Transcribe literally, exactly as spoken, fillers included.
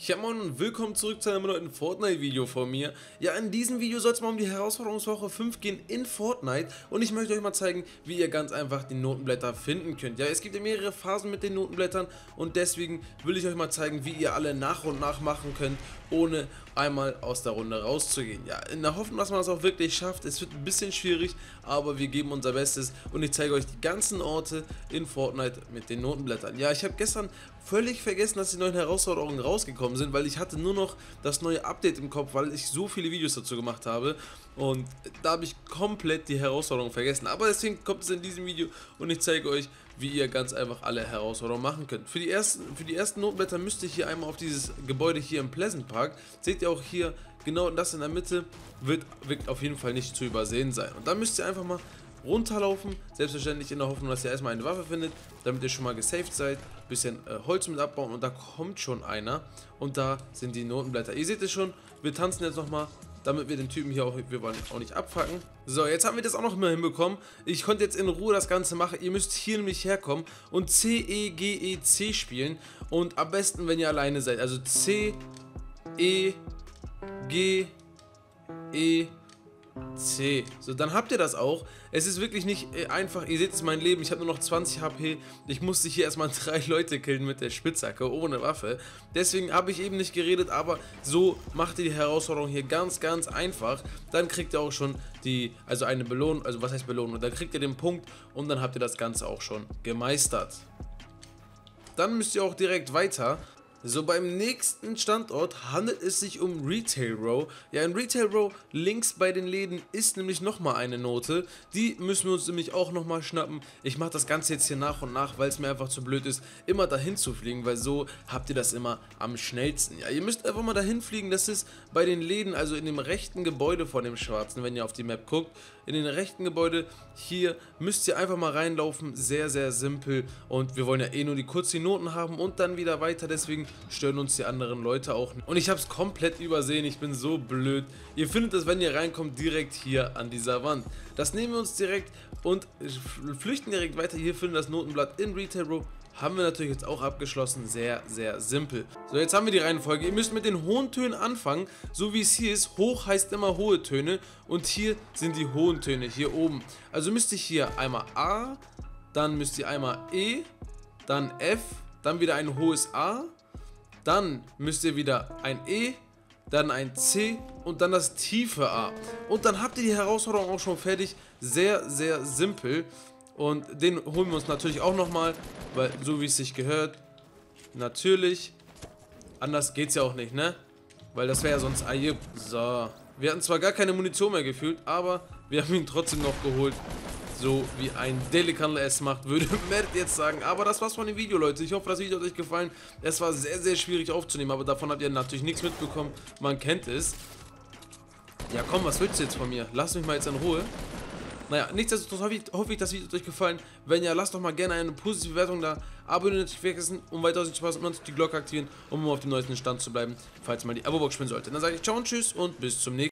Ja moin und willkommen zurück zu einem neuen Fortnite-Video von mir. Ja, in diesem Video soll es mal um die Herausforderungswoche fünf gehen in Fortnite und ich möchte euch mal zeigen, wie ihr ganz einfach die Notenblätter finden könnt. Ja, es gibt ja mehrere Phasen mit den Notenblättern und deswegen will ich euch mal zeigen, wie ihr alle nach und nach machen könnt, ohne einmal aus der Runde rauszugehen. Ja, in der Hoffnung, dass man das auch wirklich schafft. Es wird ein bisschen schwierig, aber wir geben unser Bestes und ich zeige euch die ganzen Orte in Fortnite mit den Notenblättern. Ja, ich habe gestern völlig vergessen, dass die neuen Herausforderungen rausgekommen sind, weil ich hatte nur noch das neue Update im Kopf, weil ich so viele Videos dazu gemacht habe und da habe ich komplett die Herausforderungen vergessen. Aber deswegen kommt es in diesem Video und ich zeige euch, wie ihr ganz einfach alle Herausforderungen machen könnt. Für die ersten, für die ersten Notenblätter müsst ihr hier einmal auf dieses Gebäude hier im Pleasant Park. Seht ihr auch hier, genau das in der Mitte wird, wird auf jeden Fall nicht zu übersehen sein. Und dann müsst ihr einfach mal runterlaufen, selbstverständlich in der Hoffnung, dass ihr erstmal eine Waffe findet, damit ihr schon mal gesaved seid, bisschen äh, Holz mit abbauen und da kommt schon einer und da sind die Notenblätter. Ihr seht es schon, wir tanzen jetzt nochmal, damit wir den Typen hier auch, wir wollen auch nicht abfacken. So, jetzt haben wir das auch noch mal hinbekommen. Ich konnte jetzt in Ruhe das Ganze machen. Ihr müsst hier nämlich herkommen und C E G E C spielen und am besten, wenn ihr alleine seid, also C E G E C. So, dann habt ihr das auch. Es ist wirklich nicht äh, einfach. Ihr seht es, mein Leben. Ich habe nur noch zwanzig H P. Ich musste hier erstmal drei Leute killen mit der Spitzhacke, ohne Waffe. Deswegen habe ich eben nicht geredet, aber so macht ihr die Herausforderung hier ganz, ganz einfach. Dann kriegt ihr auch schon die, also eine Belohnung, also was heißt Belohnung? Dann kriegt ihr den Punkt und dann habt ihr das Ganze auch schon gemeistert. Dann müsst ihr auch direkt weiter. So, beim nächsten Standort handelt es sich um Retail Row. Ja, in Retail Row links bei den Läden ist nämlich nochmal eine Note. Die müssen wir uns nämlich auch nochmal schnappen. Ich mache das Ganze jetzt hier nach und nach, weil es mir einfach zu blöd ist, immer dahin zu fliegen, weil so habt ihr das immer am schnellsten. Ja, ihr müsst einfach mal dahin fliegen. Das ist bei den Läden, also in dem rechten Gebäude von dem schwarzen, wenn ihr auf die Map guckt. In den rechten Gebäude hier müsst ihr einfach mal reinlaufen. Sehr, sehr simpel. Und wir wollen ja eh nur die kurzen Noten haben und dann wieder weiter. Deswegen stören uns die anderen Leute auch nicht. Und ich habe es komplett übersehen, ich bin so blöd. Ihr findet das, wenn ihr reinkommt, direkt hier an dieser Wand. Das nehmen wir uns direkt und flüchten direkt weiter. Hier finden wir das Notenblatt in Retail Row. Haben wir natürlich jetzt auch abgeschlossen. Sehr, sehr simpel. So, jetzt haben wir die Reihenfolge. Ihr müsst mit den hohen Tönen anfangen, so wie es hier ist. Hoch heißt immer hohe Töne und hier sind die hohen Töne, hier oben. Also müsst ihr hier einmal A, dann müsst ihr einmal E, dann F, dann wieder ein hohes A, dann müsst ihr wieder ein E, dann ein C und dann das tiefe A. Und dann habt ihr die Herausforderung auch schon fertig. Sehr, sehr simpel. Und den holen wir uns natürlich auch nochmal, weil so wie es sich gehört, natürlich, anders geht's ja auch nicht, ne? Weil das wäre ja sonst Ayib. So, wir hatten zwar gar keine Munition mehr gefühlt, aber wir haben ihn trotzdem noch geholt. So wie ein Delikanle es macht, würde Mert jetzt sagen. Aber das war's von dem Video, Leute. Ich hoffe, das Video hat euch gefallen. Es war sehr, sehr schwierig aufzunehmen, aber davon habt ihr natürlich nichts mitbekommen. Man kennt es. Ja komm, was willst du jetzt von mir? Lass mich mal jetzt in Ruhe. Naja, nichtsdestotrotz hoffe ich, hoffe ich, das Video hat euch gefallen. Wenn ja, lasst doch mal gerne eine positive Bewertung da. Abonnieren nicht vergessen, um weiter Spaß und die Glocke aktivieren, um auf dem neuesten Stand zu bleiben, falls mal die Abo-Box spielen sollte. Dann sage ich ciao und tschüss und bis zum nächsten Mal.